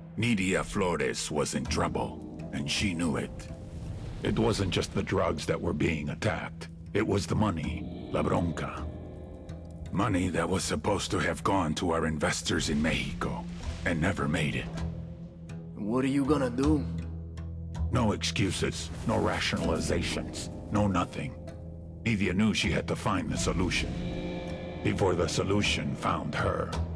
Nidia Flores was in trouble, and she knew it. It wasn't just the drugs that were being attacked. It was the money, la bronca. Money that was supposed to have gone to our investors in Mexico, and never made it. What are you gonna do? No excuses, no rationalizations, no nothing. Nidia knew she had to find the solution, before the solution found her.